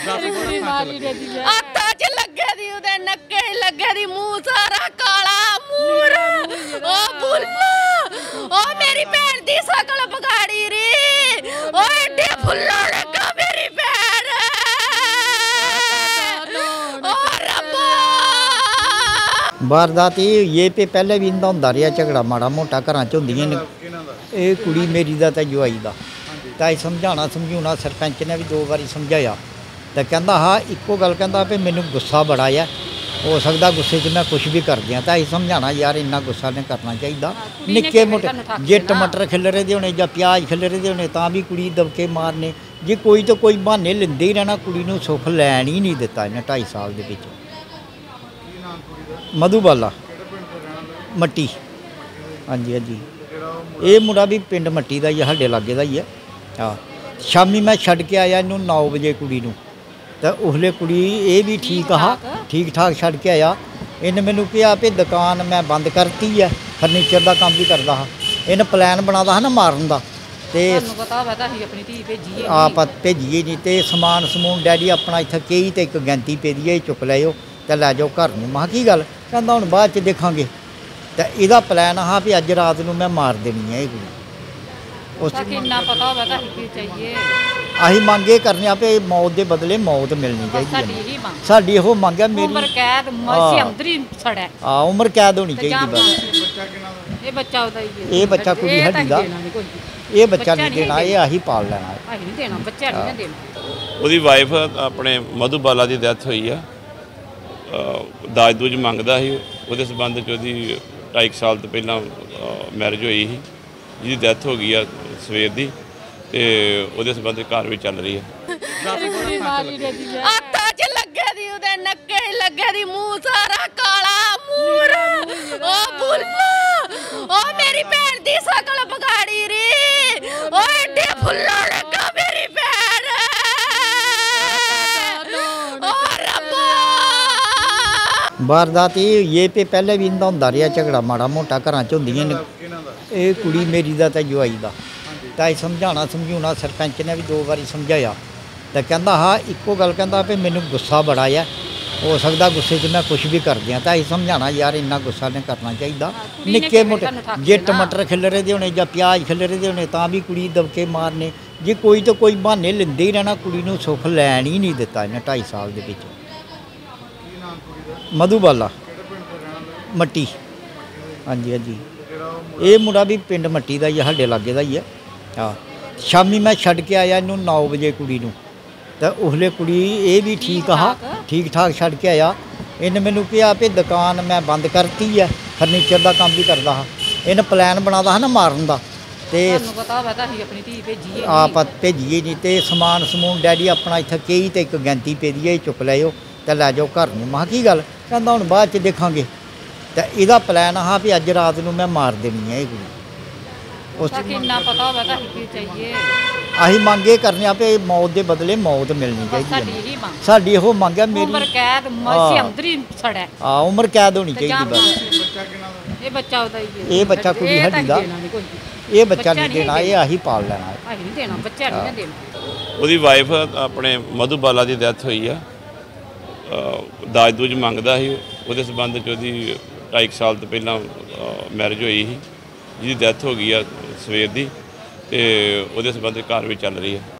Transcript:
ਹੱਥਾਂ 'ਚ ਲੱਗੇ ਦੀ ਉਹਦੇ ਨੱਕੇ ਲੱਗੇ ਦੀ ਮੂੰਹ ਸਾਰਾ ਕਾਲਾ ਮੂਰ ਉਹ ਬੁੱਲਾ ਉਹ ਮੇਰੀ ਭੈਣ ਦੀ ਸ਼ਕਲ ਵਿਗਾੜੀ ਰੀ ਉਹ ਐਡੇ ਫੁੱਲਾਂ ਲੱਗਾ ਮੇਰੀ ਭੈਣ ਉਹ ਰੱਬਾ। वारदात ये पे पहले भी इंदा होंदा रहा झगड़ा माड़ा मोटा घर च होंदियां ने। ये कुड़ी मेरी दा ते जवाई दा ताई समझाना समझाउना सरपंच ने भी 2 बारी समझाया तो कहंदा हाँ इक्को गल कहंदा भी मैनू गुस्सा बड़ा है हो सकता गुस्से च मैं कुछ भी कर दियां तो असीं समझाना यार इन्ना गुस्सा नहीं करना चाहिए। निक्के मोटे जे टमाटर खिलरे दे होने जां प्याज खिलरे दे होने तां भी कुड़ी दबके मारने जे कोई तो कोई बहाने लेंदे ही रहना कुड़ी नूं सुख लैण ही नहीं दिता इन्हें 2.5 साल दे विच। मधुबाला मट्टी हाँ जी हाँ जी ये मुंडा भी पिंड मट्टी का ही है साडे लागे का ही है। हाँ शामी मैं छड़ के आया इनू 9 बजे कुड़ी नूं तो उसले कुड़ी ये भी ठीक ठीक ठाक छड़ के आया। इन्हें मैनू कहा भी दुकान मैं बंद करती है फर्नीचर का काम भी करता हा इन्हें प्लैन बनाता हा ना मारन का तो आप भेजीए नहीं तो समान समून डैडी अपना इत्थे कई तो एक गैंती पेदी है चुक लिओ तो लै जाओ घर में। महा की गल कहंदा हुण बाद च देखांगे तो इहदा प्लैन हाँ भी अज रात नूं मैं मार देनी है ये कुड़ी। असीं मंग ये करने भी मौत के बदले मौत मिलनी चाहिए साडी इहो मंग है मेरी उम्र कैद होनी चाहिए बस। ये बच्चा कुड़ी साडी दा ये बच्चा नहीं देना ये असीं पाल लेना। ਉਹਦੀ ਵਾइफ ਆਪਣੇ ਮਧੂਬਾਲਾ ਦੀ ਡੈਥ ਹੋਈ ਆ ਦਾਜ ਦੂਜ ਮੰਗਦਾ ਸੀ ਉਹਦੇ ਸੰਬੰਧ 'ਚ ਉਹਦੀ 2.5 ਸਾਲ ਤੋਂ ਪਹਿਲਾਂ ਮੈਰਿਜ ਹੋਈ ਸੀ ਜਿਹਦੀ ਡੈਥ ਹੋ ਗਈ ਆ ਸਵੇਰ ਦੀ ਤੇ ਉਹਦੇ ਸੰਬੰਧ 'ਚ ਕਾਰਵਾਈ ਚੱਲ ਰਹੀ ਹੈ। ਹੱਥਾਂ 'ਚ ਲੱਗੇ ਦੀ ਉਹਦੇ ਨੱਕੇ ਲੱਗੇ ਦੀ ਮੂੰਹ ਸਾਰਾ ਕਾਲਾ ਮੂਰ ਉਹ ਬੁੱਲਾ ਉਹ ਮੇਰੀ ਭੈਣ ਦੀ ਸ਼ਕਲ ਵਿਗਾੜੀ ਰੀ ਉਹ ਐਡੇ ਫੁੱਲਾਂ ਲੱਗਾ ਮੇਰੀ ਭੈਣ ਉਹ ਰੱਬਾ। वारदात ये पे पहले भी इंदा होंदा रहा झगड़ा माड़ा मोटा घर च होंदियां ने। ये कुड़ी मेरी दा ते जवाई दा तो असीं समझाना समझाउना सरपंच ने भी 2 बारी समझाया तो कहंदा हाँ इक्को गल कहंदा भी मैनू गुस्सा बड़ा है हो सकता गुस्से च मैं कुछ भी कर दियां तो असीं समझाना यार इन्ना गुस्सा नहीं करना चाहिए। निक्के मोटे जे टमाटर खिलरे दे होने जां प्याज खिलरे दे होने तां भी कुड़ी दबके मारने जे कोई तो कोई बहाने लेंदे ही रहना कुड़ी नूं सुख लैण ही नहीं दिता इन्हें 2.5 साल दे विच। मधुबाला मट्टी हाँ जी हाँ जी ये मुंडा भी पिंड मट्टी का ही है साडे लागे का ही है। हाँ शामी मैं छड़ के आया इनू 9 बजे कुड़ी नूं तो उसले कुड़ी ये भी ठीक ठाक छड़ के आया। इन्हें मैनू कहा भी दुकान मैं बंद करती है फर्नीचर का काम भी करता हा इन्हें प्लैन बनाता हा ना मारन का तो आप भेजीए नहीं तो समान समून डैडी अपना इत्थे कई तो एक गैंती पेदी है चुक लिओ तो लै जाओ घर में। महा की गल कहंदा हुण बाद च देखांगे तो इहदा प्लैन हाँ भी अज रात नूं मैं मार देनी है ये कुड़ी। असीं मंग ये करने भी मौत के बदले मौत मिलनी चाहिए साडी इहो मंग है मेरी उम्र कैद होनी चाहिए बस। ये बच्चा कुड़ी साडी दा ये बच्चा नहीं देना ये असीं पाल लेना। ਉਹਦੀ ਵਾइफ ਆਪਣੇ ਮਧੂਬਾਲਾ ਦੀ ਡੈਥ ਹੋਈ ਆ ਦਾਜ ਦੂਜ ਮੰਗਦਾ ਸੀ ਉਹਦੇ ਸੰਬੰਧ 'ਚ ਉਹਦੀ 2.5 ਸਾਲ ਤੋਂ ਪਹਿਲਾਂ ਮੈਰਿਜ ਹੋਈ ਸੀ ਜਿਹਦੀ ਡੈਥ ਹੋ ਗਈ ਆ ਸਵੇਰ ਦੀ ਤੇ ਉਹਦੇ ਸੰਬੰਧ 'ਚ ਕਾਰਵਾਈ ਚੱਲ ਰਹੀ ਹੈ।